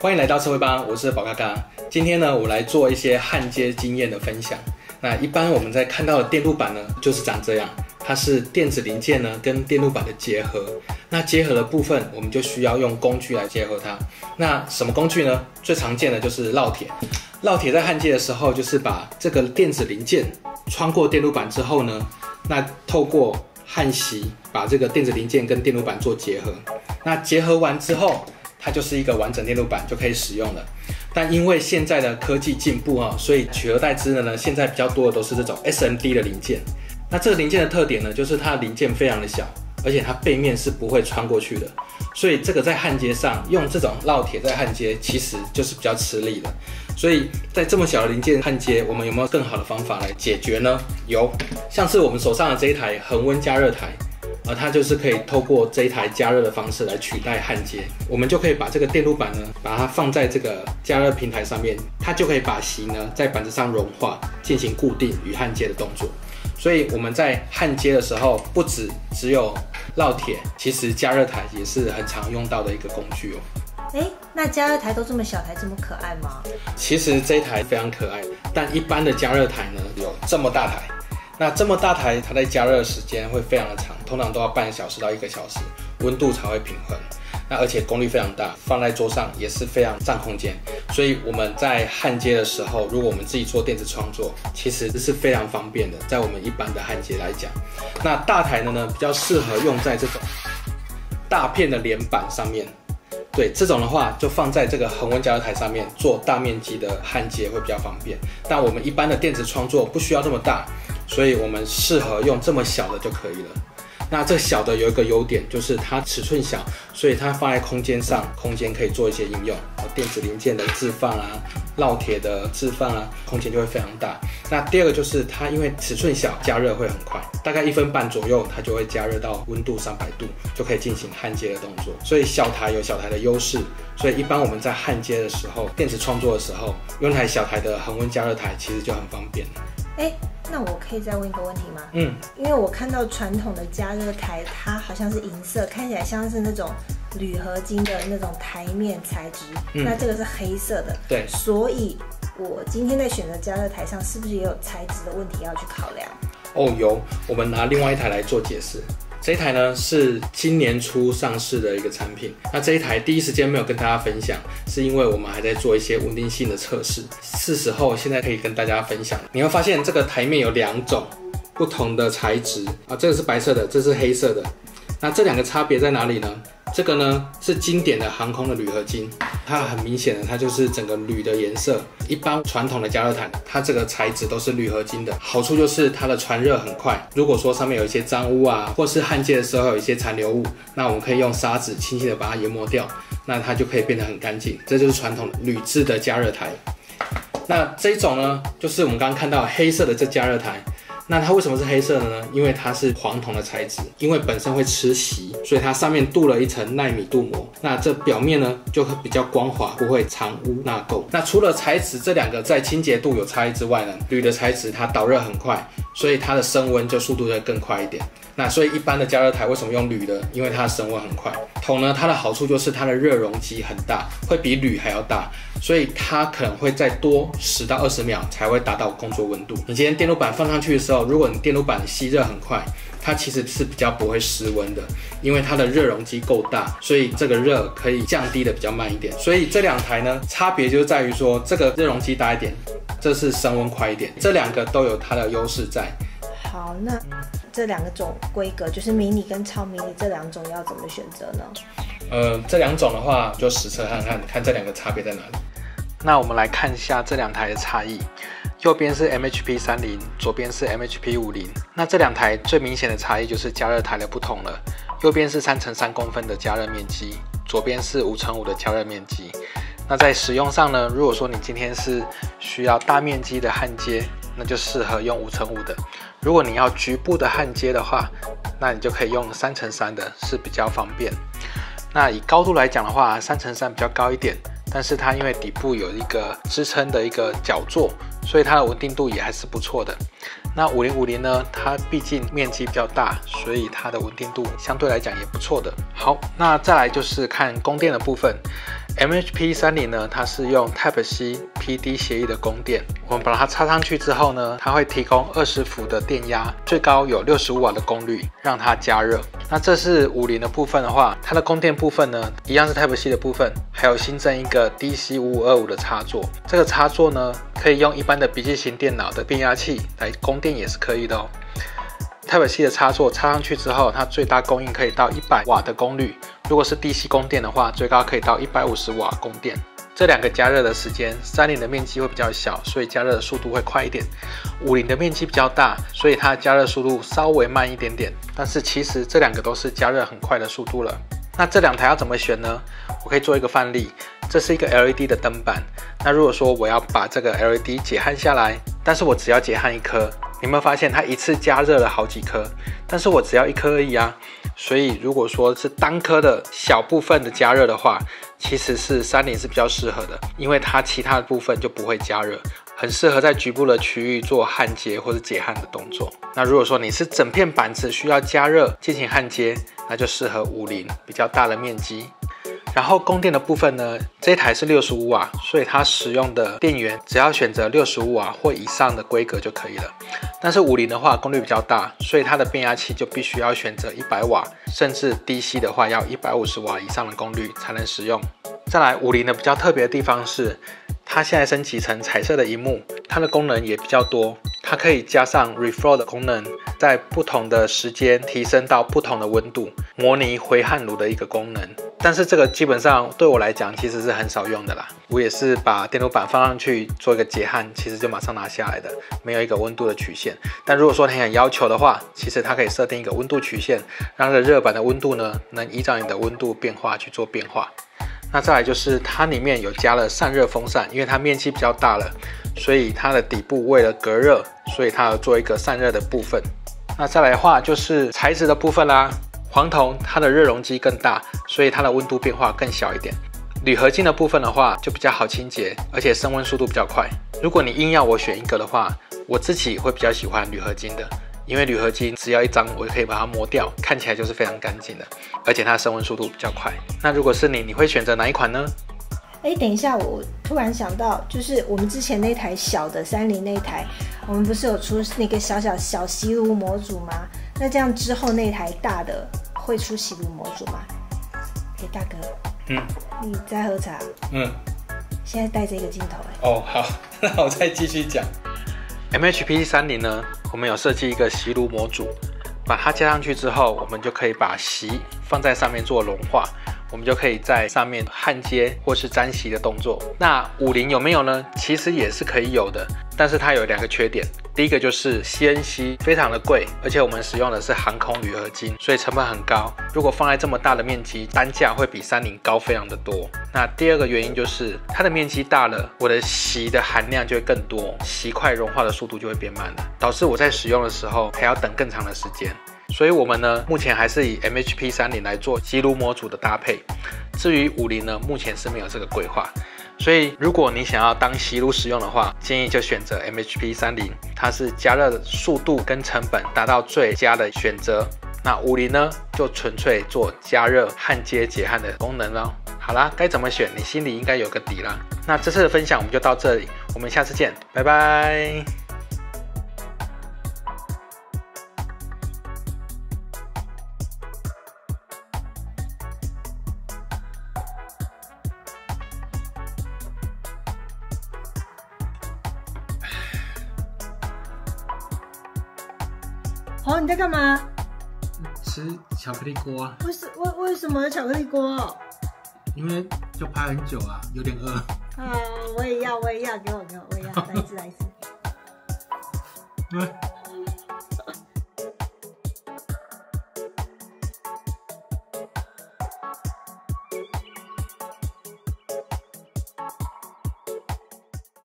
欢迎来到社会吧，我是宝嘎嘎。今天呢，我来做一些焊接经验的分享。那一般我们在看到的电路板呢，就是长这样，它是电子零件呢跟电路板的结合。那结合的部分，我们就需要用工具来结合它。那什么工具呢？最常见的就是烙铁。烙铁在焊接的时候，就是把这个电子零件穿过电路板之后呢，那透过焊锡把这个电子零件跟电路板做结合。那结合完之后，它就是一个完整电路板就可以使用了。但因为现在的科技进步所以取而代之的呢，现在比较多的都是这种 SMD 的零件。那这个零件的特点呢，就是它的零件非常的小，而且它背面是不会穿过去的。所以这个在焊接上用这种烙铁在焊接，其实就是比较吃力的。所以在这么小的零件焊接，我们有没有更好的方法来解决呢？有，像是我们手上的这一台恒温加热台。它就是可以透过这一台加热的方式来取代焊接，我们就可以把这个电路板呢，把它放在这个加热平台上面，它就可以把锡呢在板子上融化，进行固定与焊接的动作。所以我们在焊接的时候，不只有烙铁，其实加热台也是很常用到的一个工具哦。 那加热台都这么小台，这么可爱吗？ 其实这一台非常可爱，但一般的加热台呢有这么大台。那这么大台，它在加热的时间会非常的长，通常都要半小时到1个小时，温度才会平衡。那而且功率非常大，放在桌上也是非常占空间。所以我们在焊接的时候，如果我们自己做电子创作，其实是非常方便的，在我们一般的焊接来讲。那大台的呢，比较适合用在这种大片的连板上面。对，这种的话就放在这个恒温加热台上面做大面积的焊接会比较方便。但我们一般的电子创作不需要这么大，所以我们适合用这么小的就可以了。那这小的有一个优点，就是它尺寸小，所以它放在空间上，空间可以做一些应用，电子零件的置放烙铁的置放空间就会非常大。那第二个就是它因为尺寸小，加热会很快，大概1分半左右，它就会加热到温度300度，就可以进行焊接的动作。所以小台有小台的优势，所以一般我们在焊接的时候，电子创作的时候，用台小台的恒温加热台其实就很方便了。 那我可以再问一个问题吗？因为我看到传统的加热台，它好像是银色，看起来像是那种铝合金的那种台面材质，那这个是黑色的。 对， 所以我今天在选择加热台上，是不是也有材质的问题要去考量？ 有，我们拿另外一台来做解释。这一台呢是今年初上市的一个产品，那这一台第一时间没有跟大家分享，是因为我们还在做一些稳定性的测试，是时候现在可以跟大家分享。你会发现这个台面有2种不同的材质这个是白色的，这是黑色的。那这2个差别在哪里呢？这个呢是经典的航空的铝合金，它很明显的，它就是整个铝的颜色。一般传统的加热台，它这个材质都是铝合金的，好处就是它的传热很快。如果说上面有一些脏污或是焊接的时候有一些残留物，那我们可以用砂纸轻轻的把它研磨掉，那它就可以变得很干净。这就是传统的铝制的加热台。那这种呢，就是我们刚刚看到黑色的这加热台。那它为什么是黑色的呢？因为它是黄铜的材质，因为本身会吃锡，所以它上面镀了一层奈米镀膜。那这表面呢就会比较光滑，不会藏污纳垢。那除了材质这2个在清洁度有差异之外呢，铝的材质它导热很快，所以它的升温就速度会更快一点。那所以一般的加热台为什么用铝的？因为它的升温很快。铜呢，它的好处就是它的热容积很大，会比铝还要大，所以它可能会再多10到20秒才会达到工作温度。你今天电路板放上去的时候，如果你电路板吸热很快，它其实是比较不会失温的，因为它的热容积够大，所以这个热可以降低的比较慢一点。所以这2台呢，差别就在于说这个热容积大一点，这是升温快一点，这2个都有它的优势在。 好，那这2种规格，就是迷你跟超迷你这2种要怎么选择呢？ 这2种的话就实测看看，看这2个差别在哪里。那我们来看一下这2台的差异。右边是 MHP30， 左边是 MHP50。那这2台最明显的差异就是加热台的不同了。右边是3×3公分的加热面积，左边是5×5的加热面积。那在使用上呢，如果说你今天是需要大面积的焊接，那就适合用5×5的。如果你要局部的焊接的话，那你就可以用3×3的，是比较方便。那以高度来讲的话，3×3比较高一点，但是它因为底部有一个支撑的一个角座，所以它的稳定度也还是不错的。那5050呢，它毕竟面积比较大，所以它的稳定度相对来讲也不错的。好，那再来就是看供电的部分。 MHP30呢，它是用 Type-C PD 协议的供电，我们把它插上去之后呢，它会提供20伏的电压，最高有65瓦的功率，让它加热。那这是50的部分的话，它的供电部分呢，一样是 Type-C 的部分，还有新增一个 DC5525 的插座。这个插座呢，可以用一般的笔记型电脑的变压器来供电也是可以的哦。Type-C 的插座插上去之后，它最大供应可以到100瓦的功率。如果是 DC 供电的话，最高可以到150瓦供电。这两个加热的时间，30的面积会比较小，所以加热的速度会快一点；50的面积比较大，所以它的加热速度稍微慢一点点。但是其实这两个都是加热很快的速度了。那这两台要怎么选呢？我可以做一个范例，这是一个 LED 的灯板。那如果说我要把这个 LED 解焊下来，但是我只要解焊一颗，你有没有发现它一次加热了好几颗？但是我只要一颗而已啊。所以如果说是单颗的小部分的加热的话，其实是30是比较适合的，因为它其他的部分就不会加热，很适合在局部的区域做焊接或者解焊的动作。那如果说你是整片板子需要加热进行焊接，那就适合50比较大的面积。然后供电的部分呢，这一台是65瓦，所以它使用的电源只要选择65瓦或以上的规格就可以了。但是50的话功率比较大，所以它的变压器就必须要选择100瓦，甚至 DC 的话要150瓦以上的功率才能使用。再来50的比较特别的地方是，它现在升级成彩色的萤幕，它的功能也比较多，它可以加上 reflow 的功能，在不同的时间提升到不同的温度，模拟回焊炉的一个功能。但是这个基本上对我来讲其实是很少用的啦，我也是把电路板放上去做一个解焊，其实就马上拿下来的，没有一个温度的曲线。但如果说你很要求的话，其实它可以设定一个温度曲线，让这热板的温度呢能依照你的温度变化去做变化。那再来就是它里面有加了散热风扇，因为它面积比较大了，所以它的底部为了隔热，所以它要做一个散热的部分。那再来的话就是材质的部分啦，黄铜它的热容积更大，所以它的温度变化更小一点。铝合金的部分的话就比较好清洁，而且升温速度比较快。如果你硬要我选一个的话，我自己会比较喜欢铝合金的，因为铝合金只要一张我就可以把它磨掉，看起来就是非常干净的，而且它升温速度比较快。那如果是你会选择哪一款呢？ 等一下，我突然想到，就是我们之前那台小的30那台，我们不是有出那个小吸炉模组吗？那这样之后那台大的会出吸炉模组吗？大哥，你在喝茶？现在带这个镜头哦，好，那我再继续讲。MHP30呢，我们有设计一个吸炉模组，把它加上去之后，我们就可以把锡放在上面做融化，我们就可以在上面焊接或是沾锡的动作。那50有没有呢？其实也是可以有的，但是它有2个缺点。第一个就是 CNC 非常的贵，而且我们使用的是航空铝合金，所以成本很高。如果放在这么大的面积，单价会比30高非常的多。那第二个原因就是它的面积大了，我的锡的含量就会更多，锡块融化的速度就会变慢了，导致我在使用的时候还要等更长的时间。所以我们呢，目前还是以 MHP30来做吸炉模组的搭配。至于50呢，目前是没有这个规划。所以如果你想要当吸炉使用的话，建议就选择 MHP30， 它是加热的速度跟成本达到最佳的选择。那50呢，就纯粹做加热、焊接、解焊的功能咯。好啦，该怎么选，你心里应该有个底啦。那这次的分享我们就到这里，我们下次见，拜拜。 你在干嘛？ 吃巧克力锅啊。 为什么有巧克力锅？ 因为就拍很久啊，有点饿。 我也要，给我，我也要，来一次。